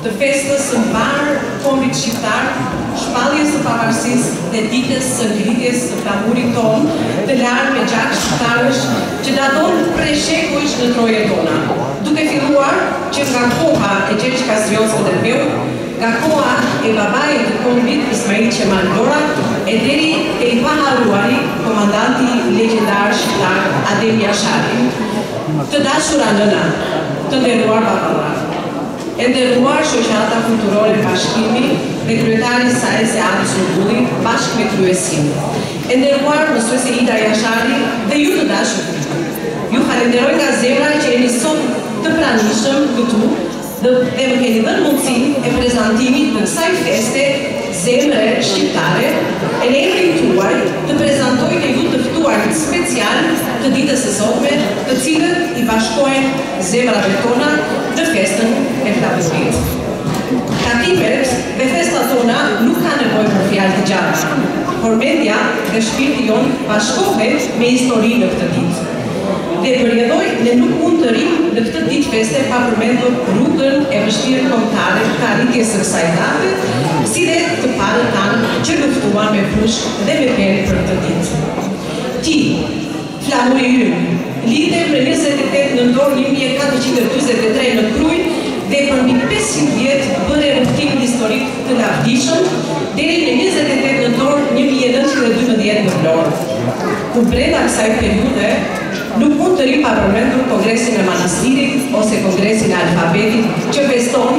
të festës së mbarë kombit shqiptar, shpalljes së pavarësisë dhe ditës së ngritjes së flamurit tonë të larë me gjak shqiptarësh që daton prej shekujsh në troje tona, duke filluar që nga koha e Gjergj Kastrios-Skënderbeu, nga koha e babait të kombit Ismail Qemal Dora, e deri te i paharruari komandanti legjendar shqiptar Adem Jashari. Të dashura nëna, të nderuar baballa, e nderuar shoqata kulturore Bashkimi dhe kryetari saj Sead Zurgulli bashkë me kryesin, e nderuar mësuese Ida Jashari dhe ju të dashur. Ju falenderoj nga zemra që jeni sot të pranishëm këtu dhe më keni dhënë mundësinë e prezantimit të kësaj feste zemre shqiptare, e në emrin tuaj të prezantoj të ju të ftuarit special të ditës së sotme, të cilët i bashkojnë zemrave tona në festën e flamurit. Takimet dhe festat tona nuk ka nevojë për fjalë të gjata, por mendja dhe shpirti jonë bashkohet me historinë në këtë ditë. Dhe përjedhoj ne nuk mund të rim në këtë ditë feste pa përmendur rrugën e vështirë kombëtare të arritjes së kësaj date, si dhe të parët tanë që luftuan me fushë dhe me penë për këtë ditë. Ti, flamuri ynë, lidhem në 28 nëntor 1443 në Krujë dhe për mbi 500 vjetë bëre rrugtim historik të lavdishëm deri në 28 nëntor 1912 në Vlorë. Ku brenda kësaj periudhe nuk mund të rim pa përmendur Kongresin e Manastirit ose Kongresin e Alfabetit që feston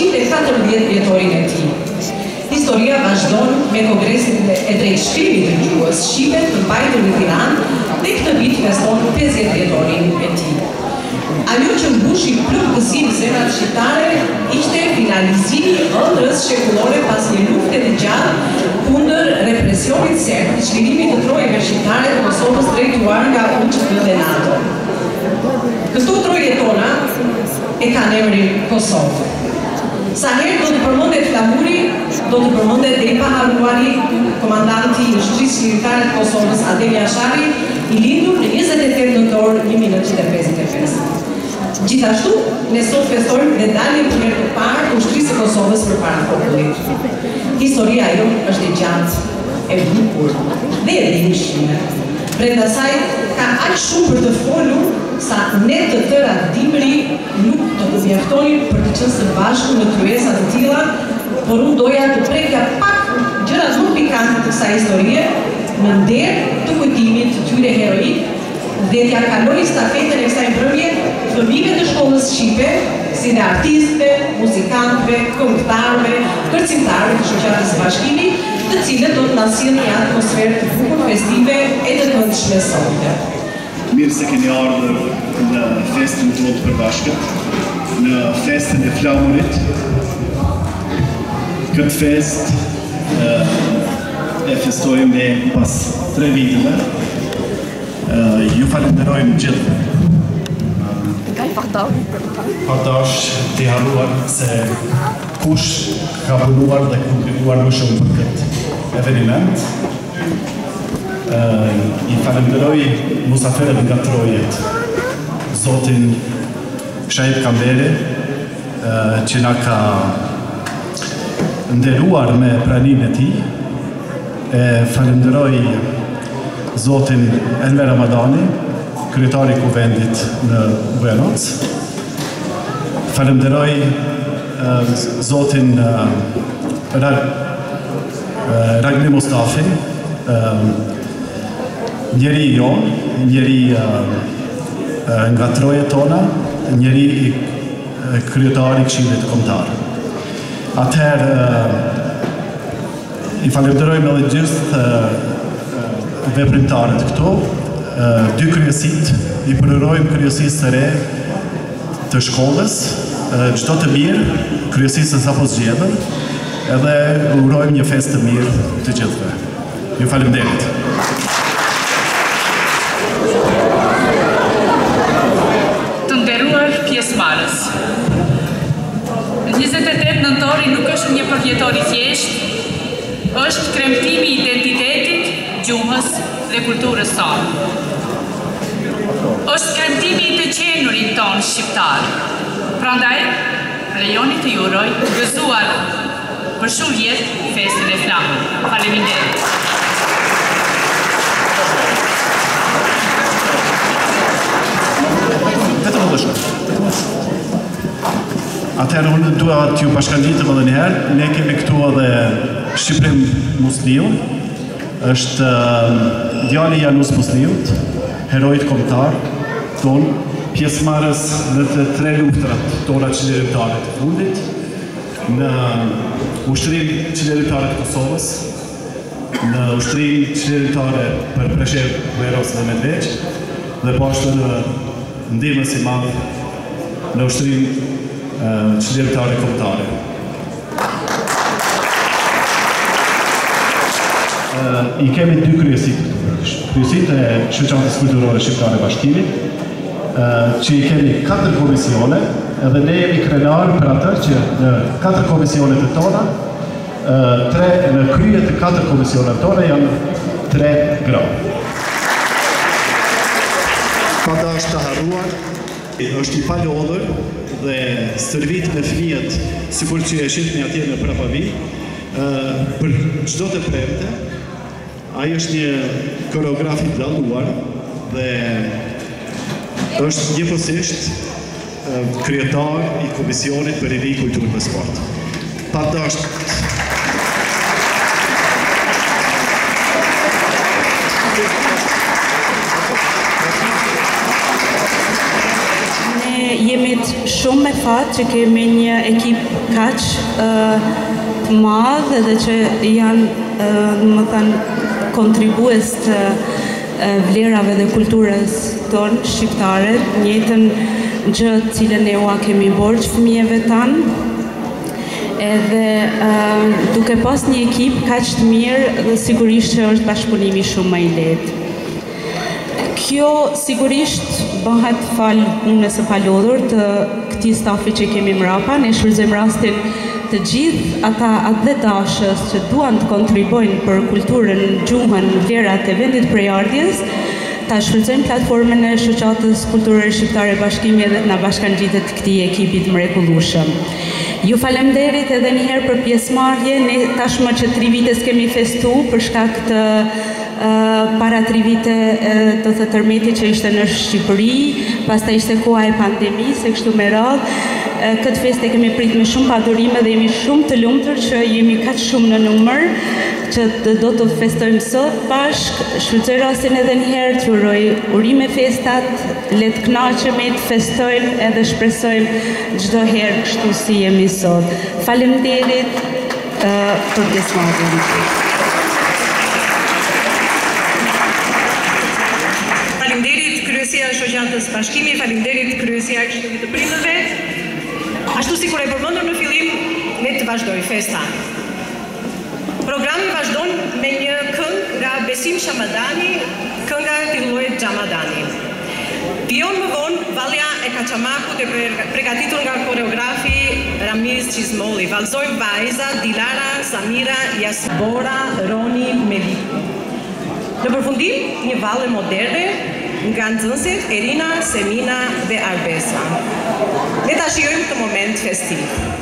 114 vjetorin e tij. Historia vazhdon me Kongresin e drejtshkrimit të gjuhës shqipe të mbajtur në Tiranë dhe këtë vit feston 50 vjetorin e tij. Ajo që mbushi plotësinë zemrat shqiptare ishte finalizimi i ëndrrës shekullore pas një lufte të gjatë kundër represionit serb të çlirimit të trojeve shqiptare të Kosovës drejtuar nga UÇK dhe NATO. Këto troje tona e kanë emrin Kosovë. Sa herë do të përmendet flamuri, do të përmendet dhe i paharruari komandanti i ushtrisë shqiptare të Kosovës Adem Jashari, i lindur në 28 nëntor 1955. Gjithashtu, ne sot festojmë dhe daljen për herë të parë të ushtrisë së Kosovës përpara popullit. Historia jonë është e gjatë, e bukur dhe e ndihmshme. Brenda saj ka aq shumë për të folur sa ne të tëra dimri nuk do të mjaftonin për të qenë së bashku në kryesa të tilla, por unë doja të prekja pak gjërat më pikante të kësaj historie në nder të kujtimit të tyre heroik dhe t'ja kaloj stafetën e kësaj mbrëmje fëmijëve të shkollës shqipe, si dhe artistëve, muzikantëve, këngëtarëve, kërcimtarëve të shoqatës së Bashkimit, të cilët do të na sjellin një atmosferë të bukur festive e të këndshme sonte. Mirë se keni ardhur në festën tonë të përbashkët, në festën e flamurit. Këtë fest e festojmë ne pas 3 viteve. Ju falenderojmë gjithë. Partash të harruar se kush ka punuar dhe kontribuar më shumë për këtë eveniment. I falenderoj musafirët nga trojet, Zotin Shahid Kamberi, që na ka nderuar me praninë e tij. Falenderoj Zotin Enver Ramadani, kryetari i kuvendit në Bujanoc. Falenderoj Zotin Ragni Mustafi, njeri jo, njeri nga trojet tona, njeri kryetari i Këshillit Kombëtar. Atëherë i falenderojmë edhe gjithë veprimtarët këtu, 2 kryesit, i përërojmë kryesisë të re të shkollës, çdo të mirë, kryesisë sa po zgjedhën, edhe urojmë një festë të mirë të gjithëve. Ju faleminderit. Të nderuar pjesëmarrës. 28 nëntori nuk është një përvjetor i thjeshtë, është kremtimi i identitetit, gjuhës dhe kulturës tonë. Është kremtimi i të qenurit tonë shqiptar. Prandaj, rejoni të juroj gëzuar për shumë vjetë festën e flamur. Faleminderit. Atëherë unë dua t'ju bashkangjitëm edhe njëherë, ne kemi këtu edhe Shqiprim Musliu, është djali i Janus Musliut, herojt kombëtar tonë, pjesëmarrës në të 3 luftrat tona qeveritare të fundit, në ushtrinë qeveritare të Kosovës, në ushtrinë qeveritare për Preshev, Bueros dhe Medveç, dhe po ashtu në ndihmës i madh në ushtrinë qeveritare kombëtare. I kemi 2 kryesit. Kryesit e Shoqatës Kulturore Shqiptare Bashkimit, që i kemi 4 komisione, edhe ne jemi krenar për atë që në 4 komisionet e tona, në krye të 4 komisionet tona janë 3 gra. Pata është të harruar, është i palodhër dhe stërvit me fëmijët, sikur që e shihni atje në prapavi, për çdo të premte. Ai është një koreograf i dalluar dhe është njëkohësisht kryetar i Komisionit për Rini, Kulturë dhe Sport. Padasht jemi shumë me fat që kemi një ekip kaq të madh dhe që janë kontribues të vlerave dhe kulturës tonë shqiptare, njëjtën gjë të cilën ne ua kemi borxh fëmijëve tanë. Edhe duke pas një ekip kaq të mirë, dhe sigurisht që është bashkëpunimi shumë më i lehtë. Kjo sigurisht bëhet fal punës së palodhur të këtij stafi që kemi mrapa. Ne shfrytëzojmë rastin të gjithë ata atletashës që duan të kontribuojnë për kulturën, gjuhën, vlerat e vendit përjardhjes, ta shfrytëzojmë platformën e Shoqatës Kulturore Shqiptare Bashkimi dhe të na bashkangjitet këtij ekipit mrekullueshëm. Ju falemnderit edhe një herë për pjesëmarrje. Ne tashmë që 3 vite s'kemi festu për shkak të para 3 vite do të tërmeti që ishte në Shqipëri, pastaj ishte koha e pandemisë, kështu me radhë. Këtë festë e kemi prit me shumë padurime dhe jemi shumë të lumtur që jemi kaq shumë në numër që do të festojmë sot bashk. Shfrytëzoj rastin edhe një herë të uroj urime festat, le të kënaqemi, të festojmë edhe shpresojmë çdo herë kështu si jemi sot. Faleminderit për pjesëmarrjen. Faleminderit Kryesia e Shoqatës Bashkimi, faleminderit Kryesia e Këshillit të Prindërve. Ashtu si kur e përmendur në fillim, le të vazhdoj festa. Programi vazhdon me një këngë nga Besim Shamadani, kënga titullohet Xhamadani. Pion më vonë, Valja e Kaçamakut e përgatitur nga koreografi Ramiz Çizmolli. Vallëzojnë vajza Dilara, Samira, Jasbora, Roni, Meliku. Në përfundim, një valle moderne nga nxënësit Erina, Semina dhe Arbesa. Le ta shijojmë këtë moment festiv.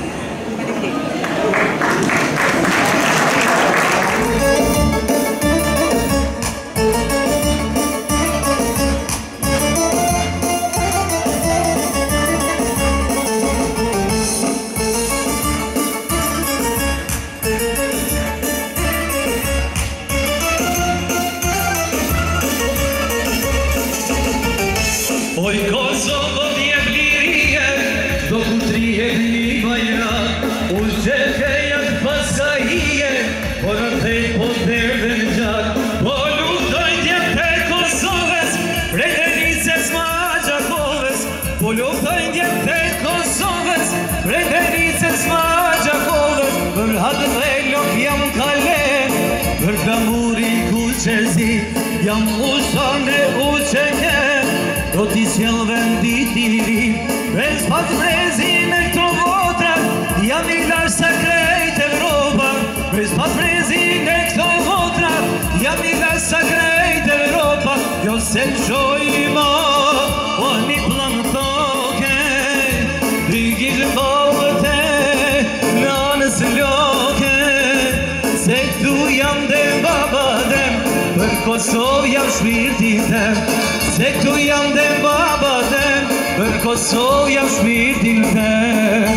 Oj Kosovo vje vlirije, do kutrije një bajra, u gjekeja të pasajije, por atë po derdhe në gjak, po luftoj djetë e Kosovës, Predenicës ma Gjakovës, po luftoj djetë e Kosovës, Predenicës ma Gjakovës, për hatë dhe lok jam kale, për damuri ku qezi, jam usan e uqenje, do t'i sjell vendit i ri, bez pat prezin e këto votrat, jam i larë sa krejt Evropa, bez pat prezin e këto votrat, jam i larë sa krejt Evropa, jo se qoj ma, o një plan toke, rigil bovët Kosovë jam shpirtin tem, se këtu jam dhe baba tem, për Kosovë jam shpirtin tem.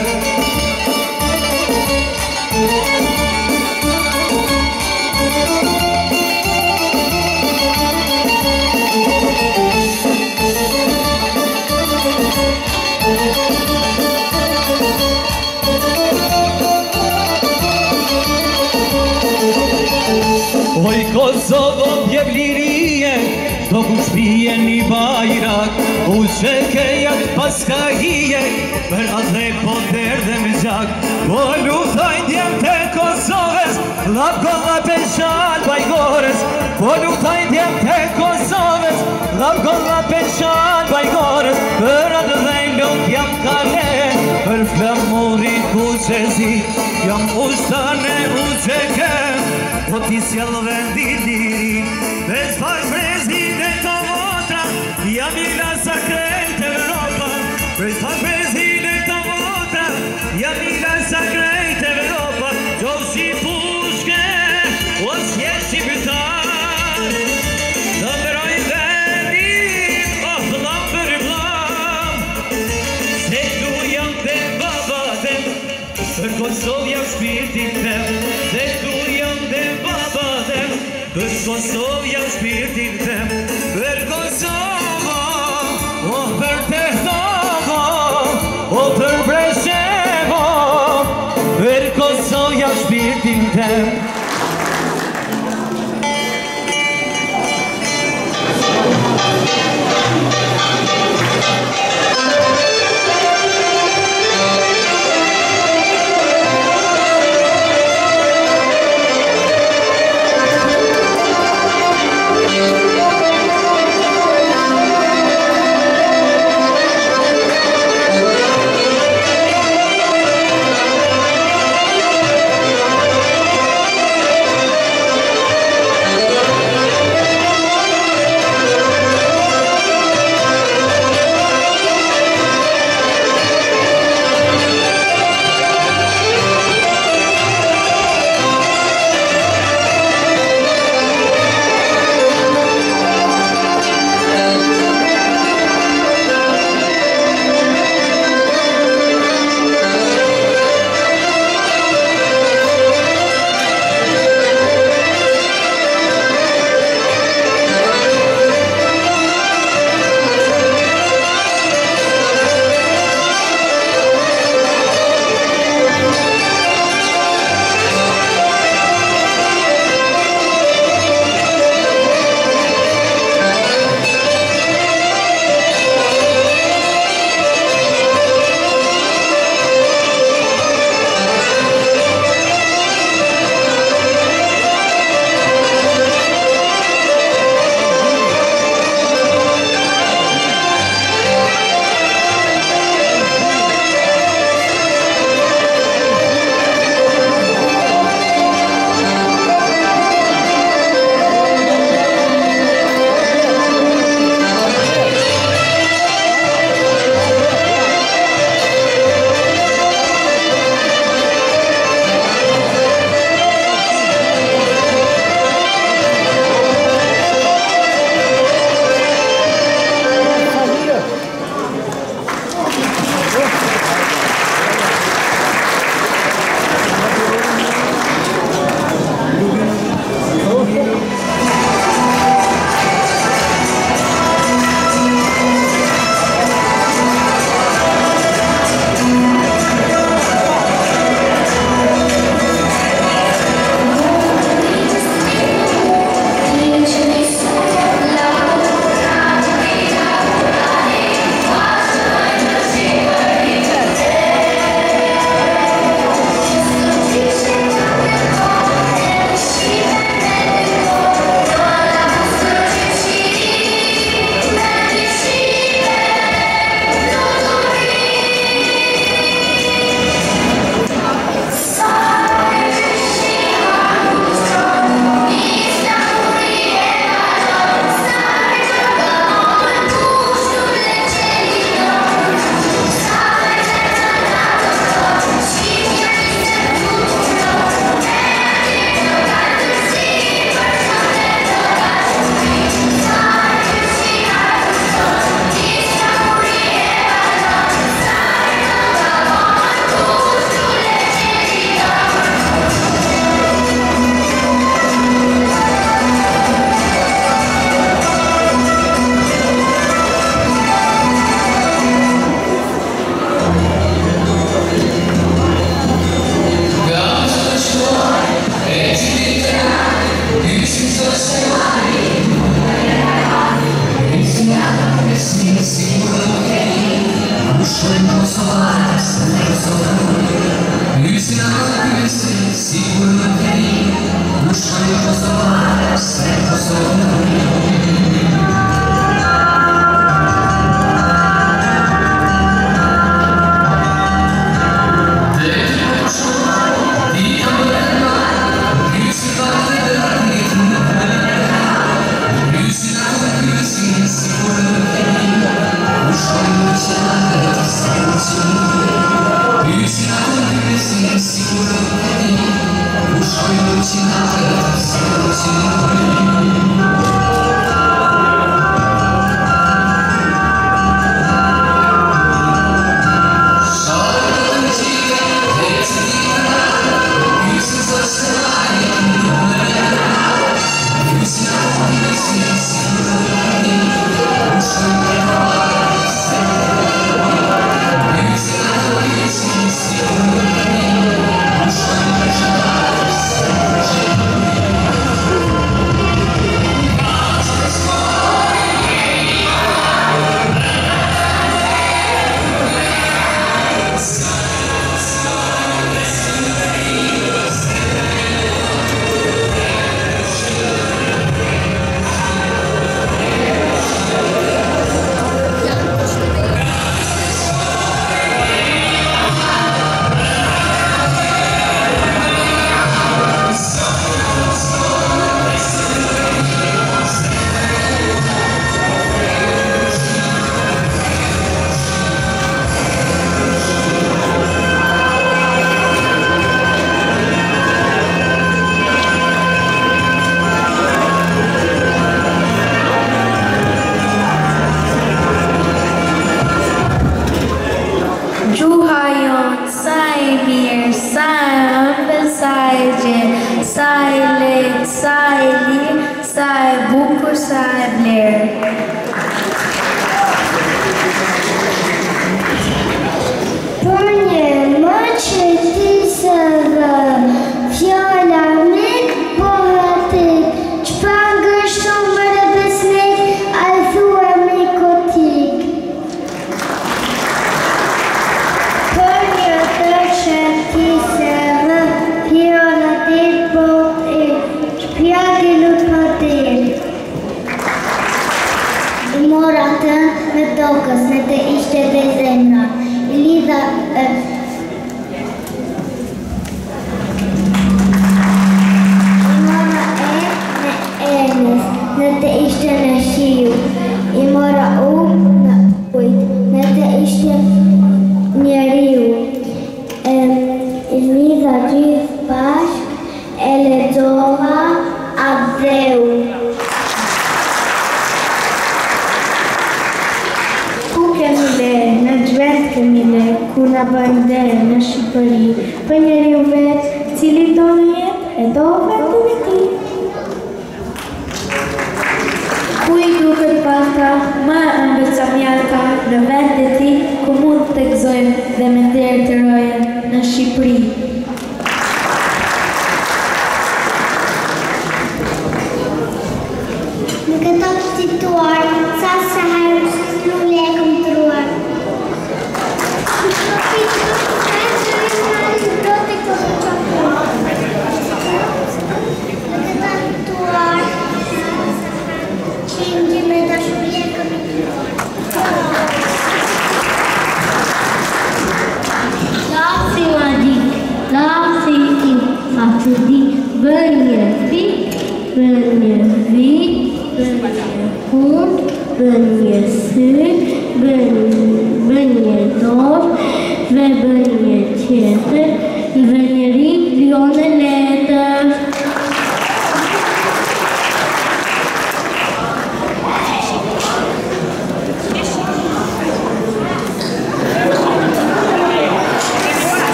Oj Kosovo pjevlirie, do ku shpije një bajrak, u qekejat pas ka hije, për atë po derdhe më gjak. Po lutaj djem të Kosovës, lap kolla peshan bajgores. Po lutaj djem të Kosovës, lap kolla peshan bajgores. Për atë dhe lot jam kale, për flamurin ku qezi, jam ushtane u qekem. Po ti sjell vendin lirin, bez pash prezident o votra, jam i lasa krejt Evropa. Bez pash prezident o votra, jam i lasa krejt Evropa. Gjo si pushke, o s'je shqiptar, të mëroj vendin, o vlam për vlam. Se tu jam dhe baba tem, për Kosovë jam shpirtin tem. Se tu jam dhe baba tem, për Kosovë jam shpirtin tem. Për Kosovë, o për Tehtovo, o për Preshevo, për Kosovë jam shpirtin tem.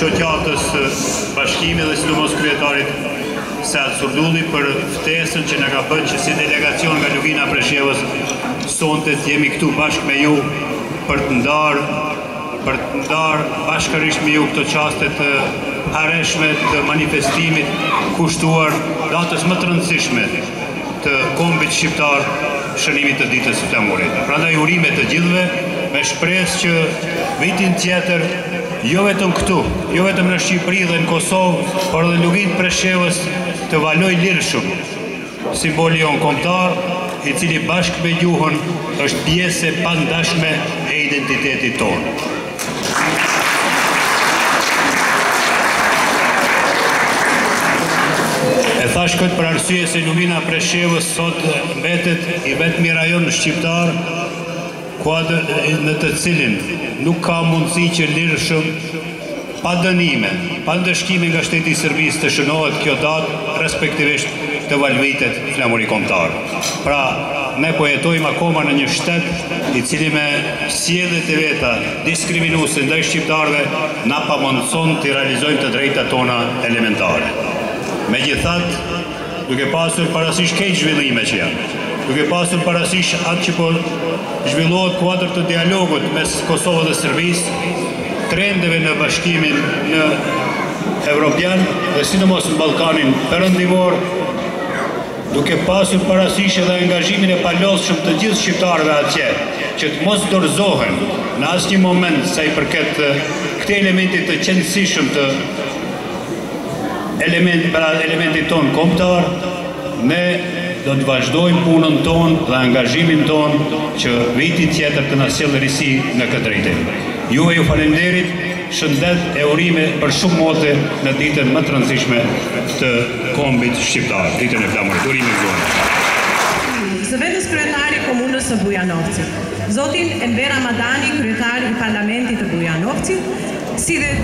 shoqatës bashkimit dhe sidomos kryetarit Sel Surdulli për ftesën që na ka bërë që si delegacion nga Lugina Preshevës sonte jemi këtu bashkë me ju për të ndarë bashkërisht me ju këto çaste të hareshme të manifestimit kushtuar datës më të rëndësishme të kombit shqiptar, shënimit të ditës së flamurit. Prandaj urime të gjithëve me shpresë që vitin tjetër jo vetëm këtu, jo vetëm në Shqipëri dhe në Kosovë, por edhe Luginë Preshevës të valoj lirshëm simboli jon kombëtar, i cili bashkë me gjuhën është pjesë e pandashme e identitetit tonë. E thash këtë për arsye se Lugina Preshevës sot mbetet i vetmi rajon shqiptar në të cilin nuk ka mundësi që lirshëm pa dënime, pa ndëshkime nga shteti i Serbisë të shënohet kjo datë, respektivisht të valvitet flamuri kombëtar. Pra, ne po jetojmë akoma në një shtet i cili me sjelljet e veta diskriminuese ndaj shqiptarëve na pamundson të realizojmë të drejtat tona elementare. Megjithatë, duke pasur parasysh këto zhvillime që janë, duke pasur parasysh atë që po zhvillohet kuadër të dialogut mes Kosovës dhe Serbisë, trendeve në bashkimin në Evropian dhe sidomos në Ballkanin Perëndimor, duke pasur parasysh edhe angazhimin e palodhshëm të gjithë shqiptarëve atje, që të mos dorëzohen në asnjë moment sa i përket këtij elementi të qendrësishëm të elementit tonë kombëtar, ne do të vazhdojmë punën tonë dhe angazhimin tonë që viti tjetër të na sjellë risi në këtë drejtim. Juve ju falenderit, shëndet e urime për shumë mote në ditën më të rëndësishme të kombit shqiptar, ditën e flamurit. Urime zonë. Zëvendës kryetari i komunës së Bujanovcit, zotin Enver Ramadani, kryetari i parlamentit të Bujanovcit, si dhe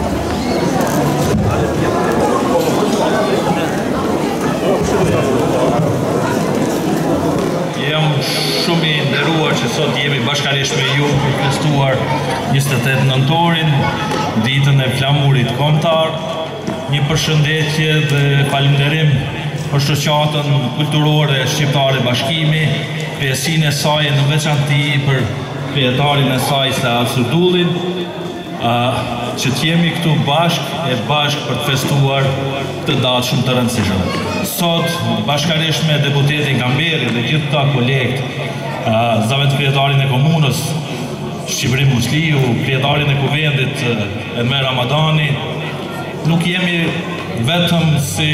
Jam shumë i nderuar që sot jemi bashkërisht me ju për të festuar 28 nëntorin, ditën e flamurit kombëtar. Një përshëndetje dhe falënderim për shoqatën kulturore shqiptare Bashkimi, pjesësinë e saj në veçanti për kryetarin e saj Sel Surdullin, që t'jemi këtu bashkë për të festuar këtë datë shumë të rëndësishme. Sot, bashkërisht me deputetin Kamberi dhe gjithë ta kolegët, zavet kryetarin e komunës Shqipëri Musliu, kryetarin e kuvendit Enver Ramadani, nuk jemi vetëm si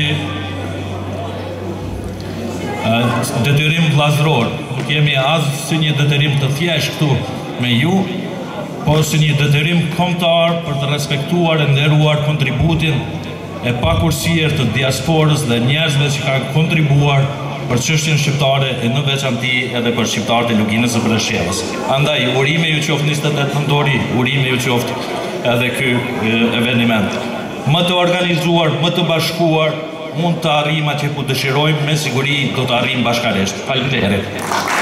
detyrim vllazëror, nuk jemi as si një detyrim të thjesht këtu me ju, por si një detyrim kombëtar për të respektuar e nderuar kontributin e pakurësirë të diasporës dhe njerëzve që kanë kontribuar për çështjen shqiptare e në veçanti edhe për shqiptarët e Luginës së Preshevës. Andaj, urime ju qoftë 28 nëntori, urime ju qoftë edhe ky eveniment. Më të organizuar, më të bashkuar, mund të arrijmë atë që dëshirojmë, me siguri do të arrijmë bashkërisht. Faleminderit.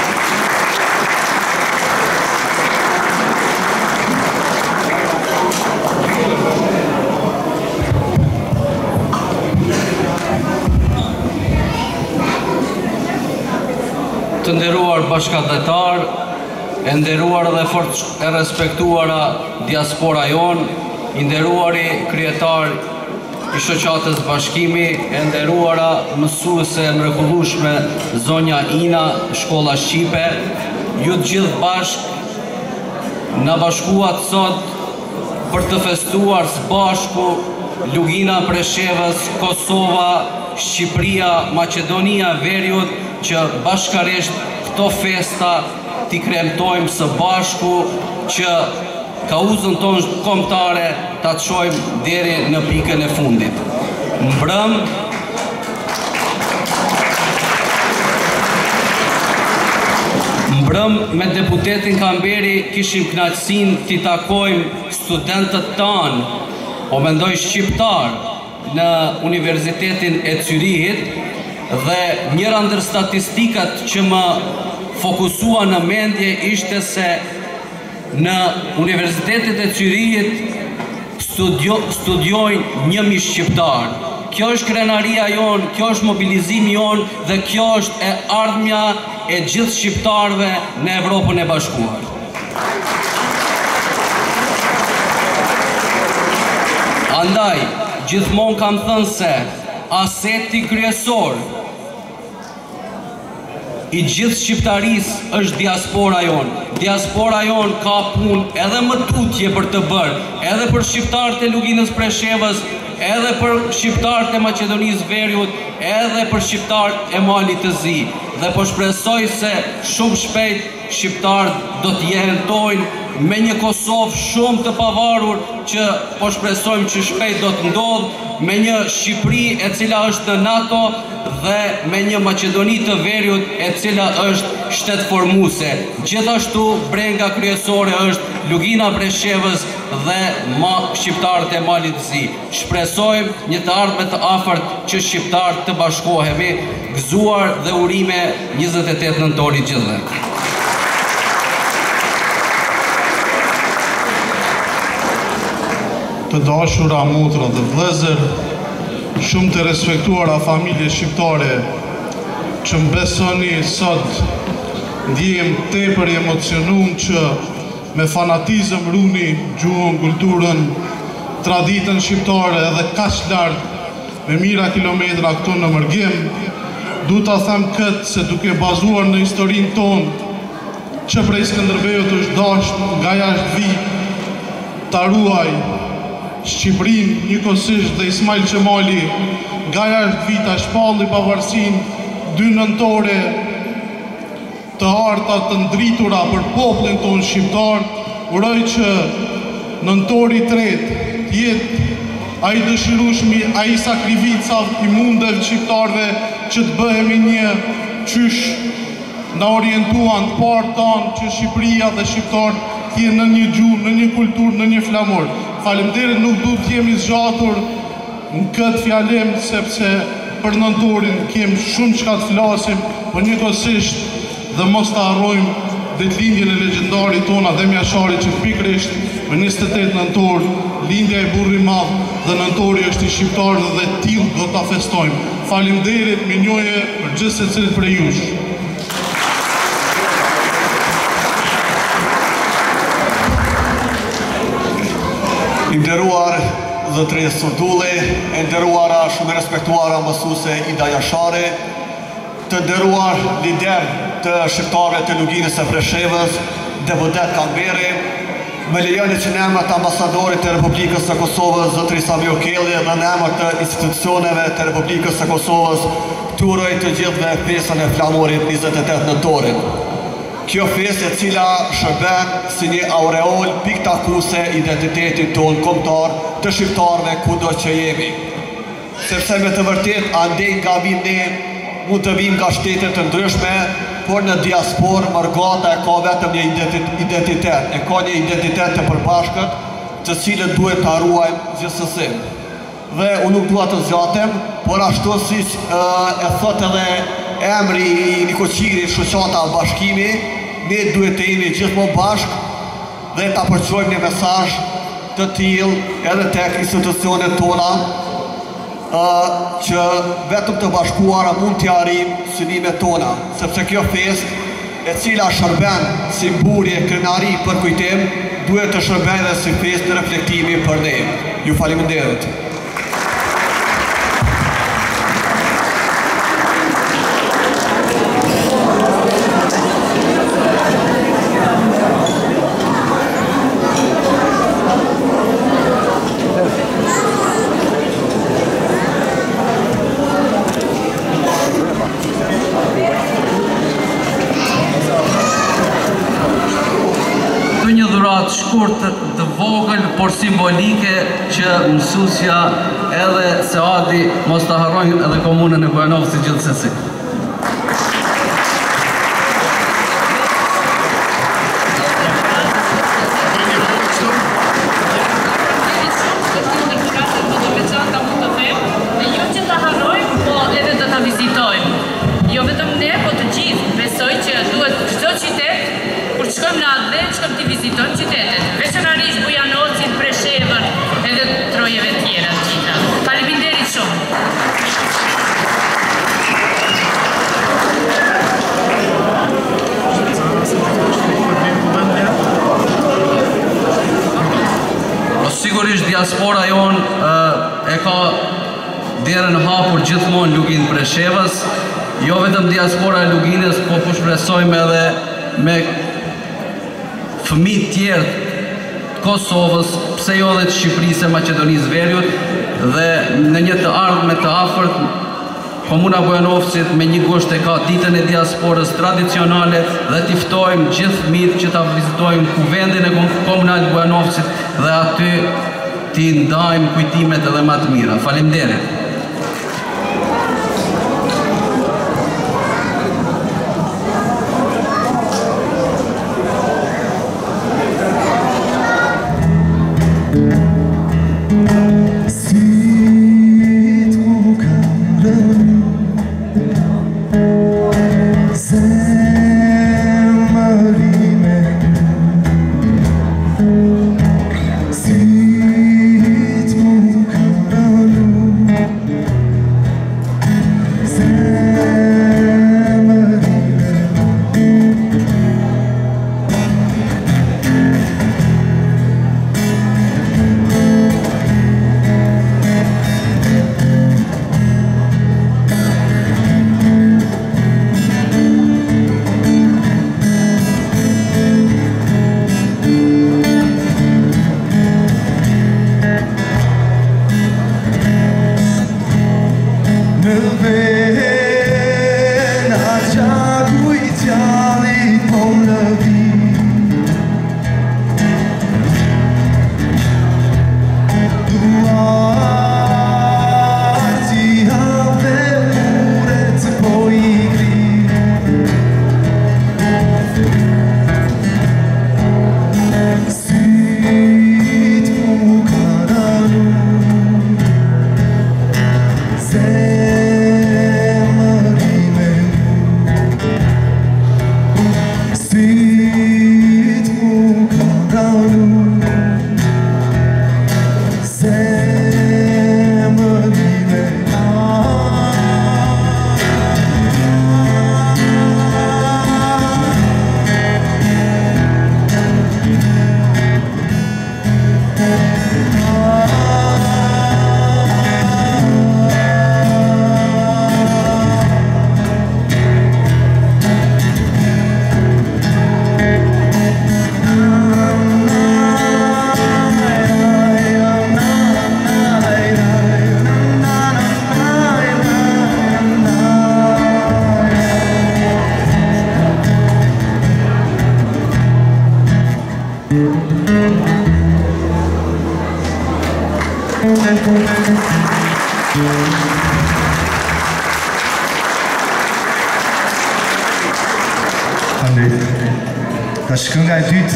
Të nderuar bashkëdhetar, e nderuar dhe fort e respektuara diaspora jon, i nderuari kryetar i shoqatës Bashkimi, e nderuara mësuese mrekullueshme zonja Ina, shkolla Shqipe, ju të gjithë bashkë na bashkuat sot për të festuar së bashku Lugina Preshevës, Kosova, Shqipëria, Maqedonia, Veriut, që bashkërisht këto festa t'i kremtojmë së bashku, që kauzën tonë kombëtare ta çojmë deri në pikën e fundit. Mbrëm me deputetin Kamberi kishim kënaqësinë t'i takojmë studentët tanë, o mendoj shqiptar, në Universitetin e Zyrihit, dhe njëra ndër statistikat që më fokusua në mendje ishte se në Universitetet e Zyrihit studiojnë 1000 shqiptar. Kjo është krenaria jonë, kjo është mobilizimi jonë dhe kjo është e ardhmja e gjithë shqiptarëve në Evropën e Bashkuar. Andaj, gjithmonë kam thënë se aseti kryesor i gjithë shqiptarisë është diaspora jonë. Diaspora jonë ka punë edhe më tutje për të bërë, edhe për shqiptarët e Luginës Preshevës, edhe për shqiptarët e Maqedonisë Veriut, edhe për shqiptarët e Malit të Zi. Dhe po shpresoj se shumë shpejt shqiptarët do të jehentojnë me një Kosovë shumë të pavarur që po shpresojmë që shpejt do të ndodhë, me një Shqipëri e cila është në NATO dhe me një Maqedoni të Veriut e cila është shtet formuese. Gjithashtu brenga kryesore është Lugina Preshevës dhe shqiptarët e Malit të Zi. Shpresojmë një të ardhme të afërt që shqiptarët të bashkohemi, gëzuar dhe urime 28 nëntori gjithëve. Të dashura motra dhe vëllezër, shumë të respektuara familje shqiptare që më besoni sot ndjem tepër i emocionuar që me fanatizëm runi gjuhën, kulturën, traditën shqiptare edhe kaq lart me mijëra kilometra këtu në Mërgim. Du ta them këtë se duke bazuar në historinë tonë që prej Skënderbeut është dashur nga jashtë vit ta ruaj Shqipërinë njëkohësisht dhe Ismail Qemali nga jashtë vita shpalli pavarësinë 2 nëntore të harta të ndritura për popullin tonë shqiptar. Uroj që nëntori i tretë të jetë ai dëshirueshmi, ai sakrifica i mundeve shqiptarëve që të bëhemi një qysh na orientuan të parë tanë që Shqipëria dhe shqiptarët të jenë në një gjuhë, në një kulturë, në një flamur. Faleminderit, nuk du të jemi zgjatur në këtë fjalem, sepse për nëntorin kemi shumë çka të flasim, por njëkohësisht dhe mos ta harrojmë ditëlindjen e legjendarit tona Adem Jashari që pikërisht me 28 nëntor, lindja e burrit madh dhe nëntori është i shqiptarëve dhe tillë do ta festojmë. Faleminderit, mirënjohje për gjithë secilit prej jush. I nderuar zotëri Surdulli, e nderuara shumë respektuara mësuese Ida Jashari, të nderuar lider të shqiptarëve të Luginës së Preshevës, deputet Kamberi, me lejoni që në emër të ambasadorit të Republikës së Kosovës, zotëri Samir Kelli, dhe në emër të institucioneve të Republikës së Kosovës, të uroj të gjithëve festën e flamurit 28 nëntorit. Kjo festë e cila shërben si një aureol piktakuese identitetit tonë kombëtar të shqiptarëve kudo që jemi. Sepse me të vërtet andej nga vim ne mund të vim nga shtete të ndryshme, por në diasporë Mërgata e ka vetëm një identitet, e ka një identitet të përbashkët, të cilët duhet të ruajmë gjithsesi. Dhe unë nuk dua të zgjatem, por ashtu si e thot edhe emri i Nikoqirit, shoqata bashkimi, ne duhet të jemi gjithmonë bashkë dhe ta përçojmë një mesazh të tillë edhe tek institucionet tona, që vetëm të bashkuara mund të arrijmë synimet tona, sepse kjo festë e cila shërben si mburje krenari për kujtim, duhet të shërben dhe si festë reflektimi për ne. Ju faleminderit. Shkurt të vogël, por simbolike që mësusja edhe Seadi mos të harrojnë edhe komunën e Bujanovës si gjithsesi. Jo që të harrojnë, po edhe të të vizitojnë. Jo vetëm ne, po të gjithë. Besoj që duhet çdo qytet, kur shkojmë në atë vend, shkojmë të vizitojmë qytetet. Veçanërisht Bujanovën, Preshevën, edhe Sigurisht diaspora jonë e ka derën hapur gjithmonë Lugin Preshevës, jo vetëm diaspora e Luginës, po po shpresojmë edhe me fëmijë tjerë Kosovës, pse jo dhe të Shqipërisë e Maqedonisë Veriut, dhe në një të ardhme të afërt, Komuna Bujanovcit me një gusht e ka ditën e diasporës tradicionale dhe t'i ftojmë gjithë fëmijët që ta vizitojmë kuvendin e Komunal Bujanovcit dhe aty t'i ndajmë kujtimet edhe më të mira. Faleminderit. Tash kënga e dytë,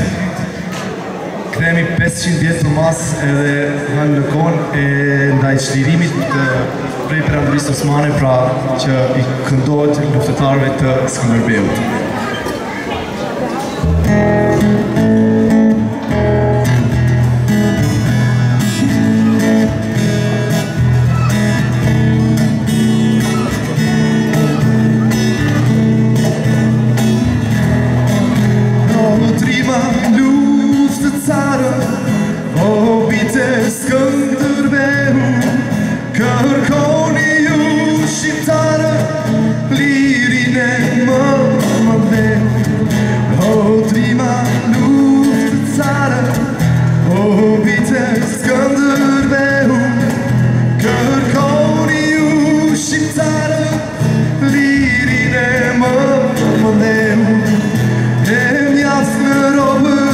kthehemi 500 vjet më pas edhe në kohën e ndaj çlirimit prej Perandorisë Osmane, pra që i këndohet luftëtarëve të Skënderbeut. Lirin e më më dheu, e mjaftë në robë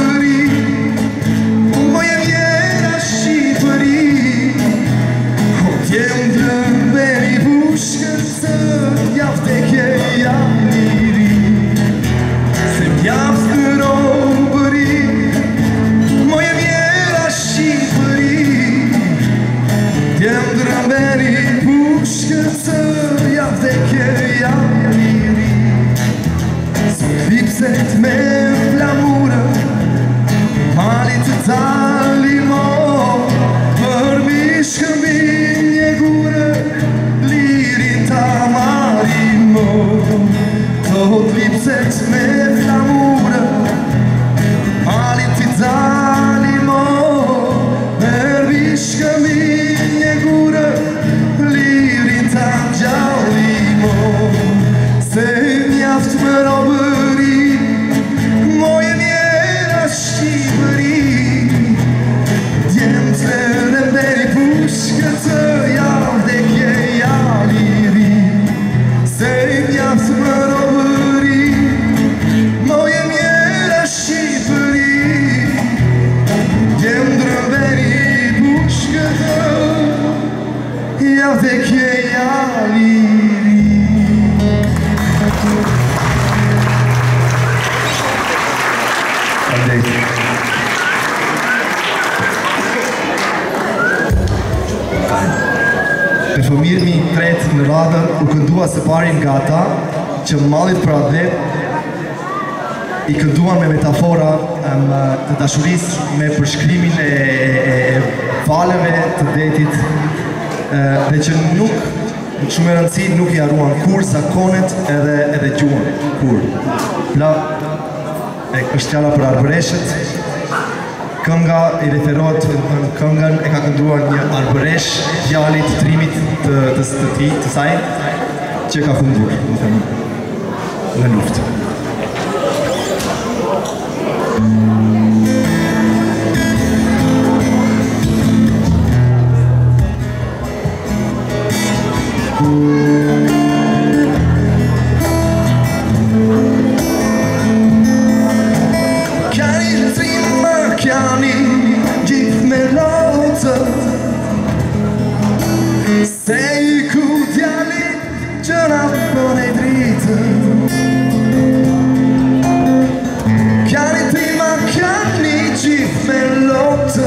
Për fëmijët mi tretë në radhën u këndua së pari nga ata që mallit për atë i kënduan me metafora të dashurisë me përshkrimin e valeve të detit dhe që nuk në shumë e rëndësi nuk i haruan kur zakonet edhe gjuhën kur. Është fjala për arbëreshët. Kënga i referohet në këngën e ka këndruar një arbëresh djali të trimit të saj që ka fundur në luftë. Se i ku djali që na bën e dritë, kjani prima kjani gjithë me lotë.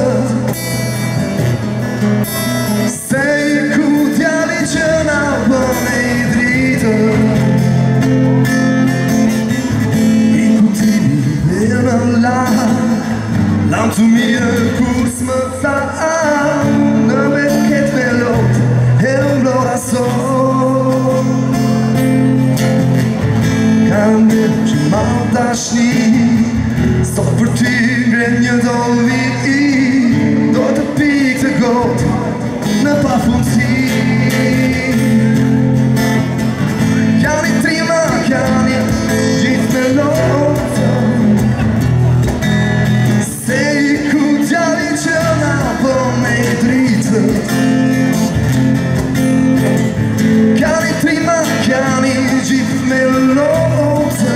Se i ku djali që na bën e dritë, i ku timi dhe në lam të mirë kur s'më tha në beket me lotë. Kam dhe që mal dashni, sot për ty ngren një dolli, do të pik të gotë në pafundësi. Kjani trima, kjani gjithë me lotë, se i ku djali që na bën me dritë. Kjani trima, kjani gjithë me lotë,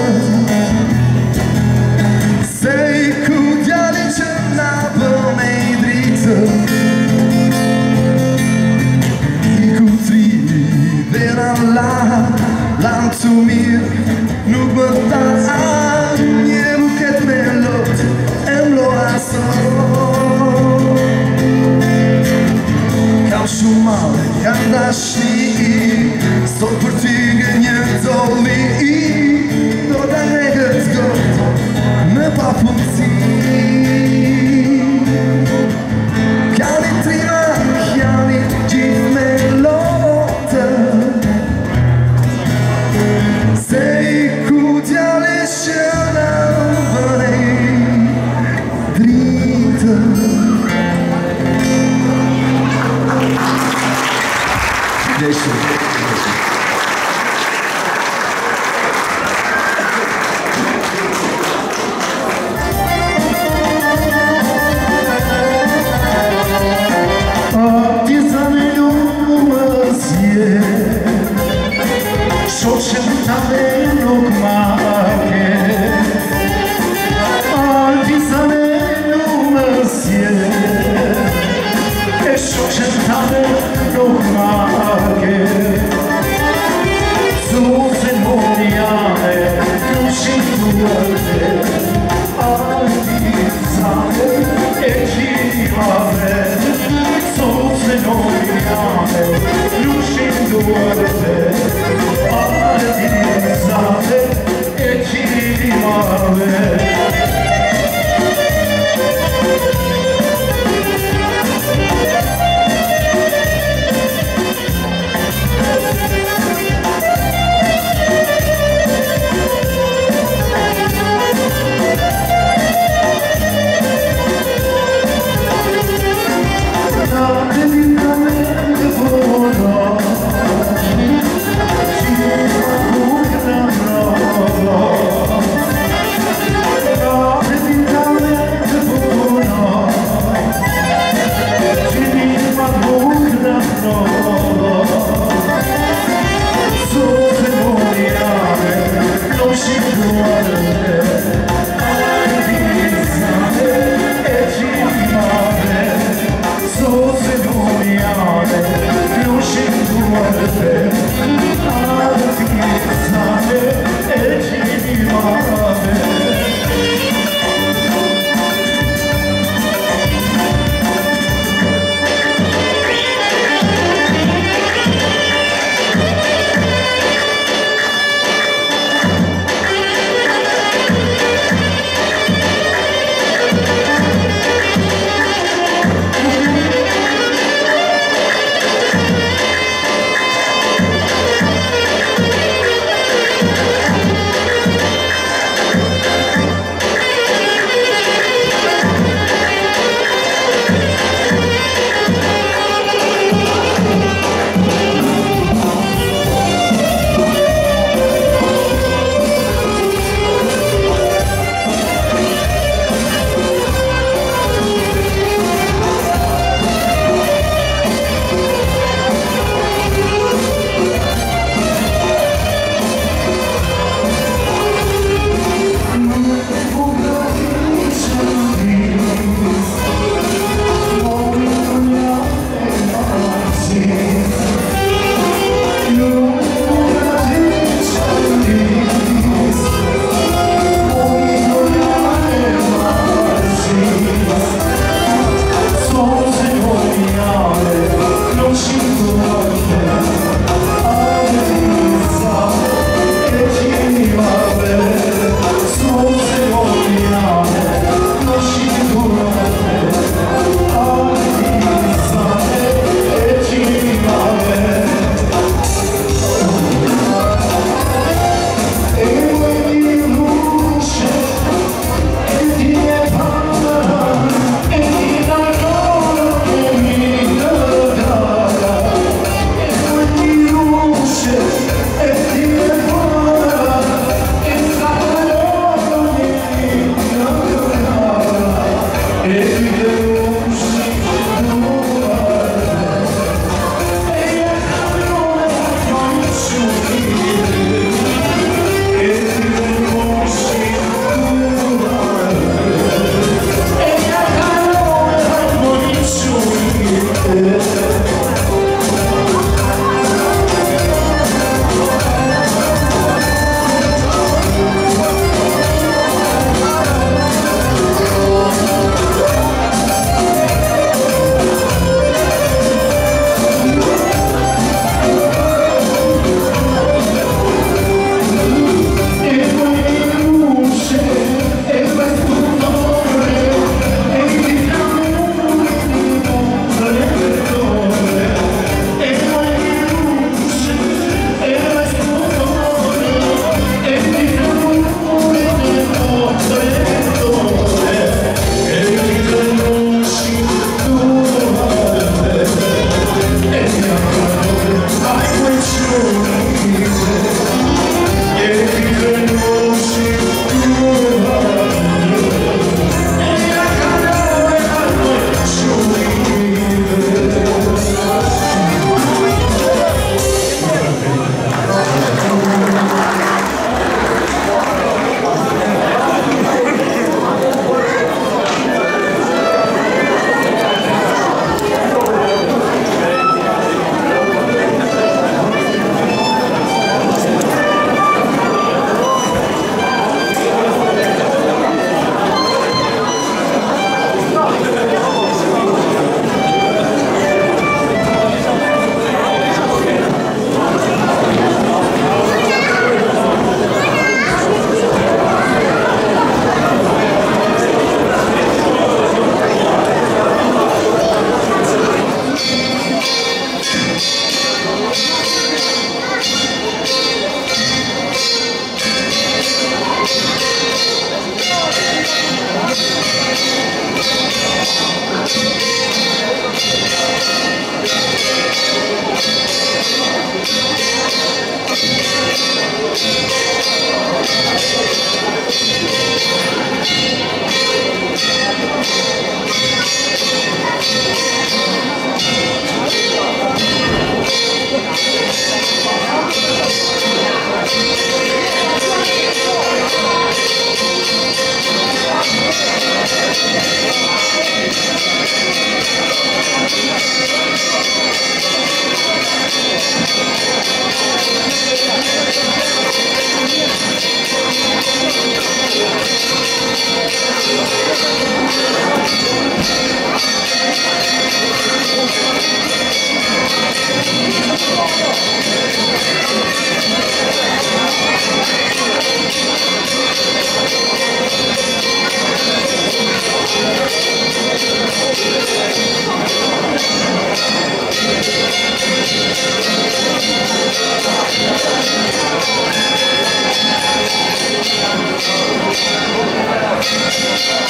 se i ku djali që na bën me dritë. I ku trimi dhe na lam të mirë, nuk më ta një buket me lotë, e m'lora sot. Kam shumë male, kam dashni, sot për ty nga një dolli, do t'a negët gotë në pafundësi. Kjani trima, kjani gjithë me lotë, se i ku djali që na bën e dritë. Nuk ma ke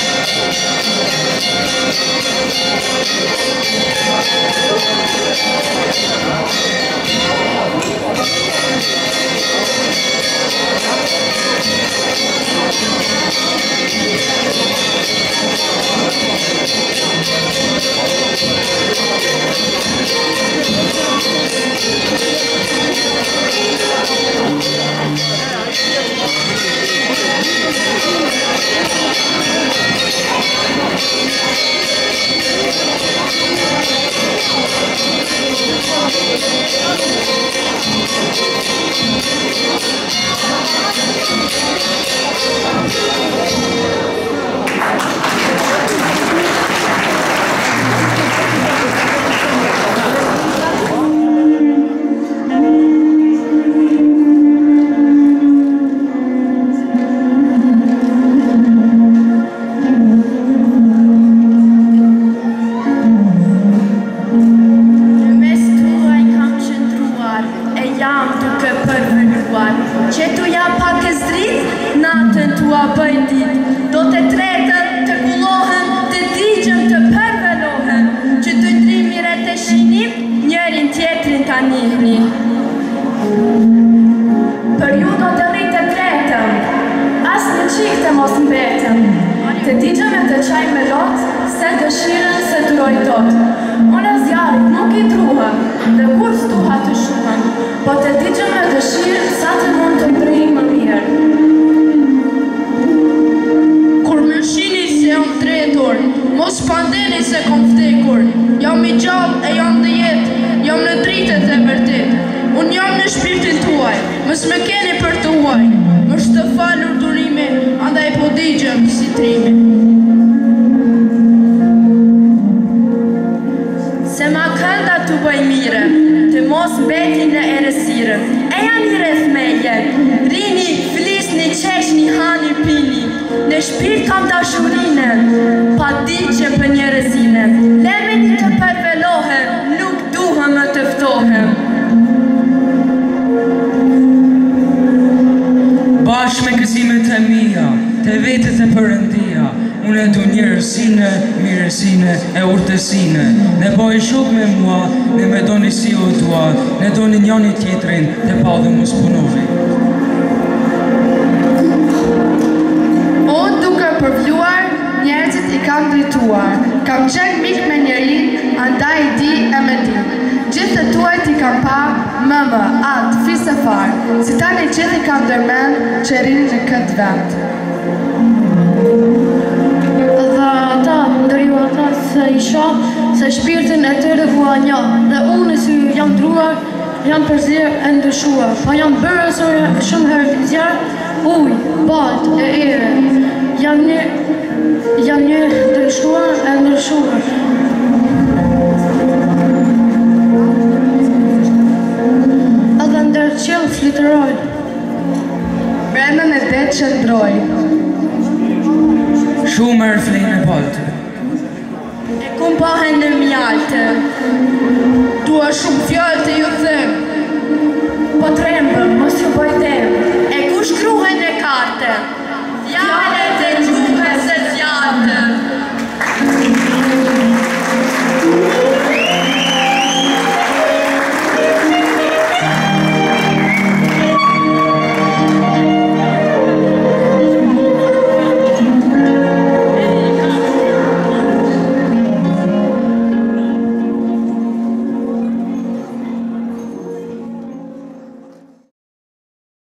Po trembëm, mos ju bëjtem. E kush kruhen në karte? Fjalët e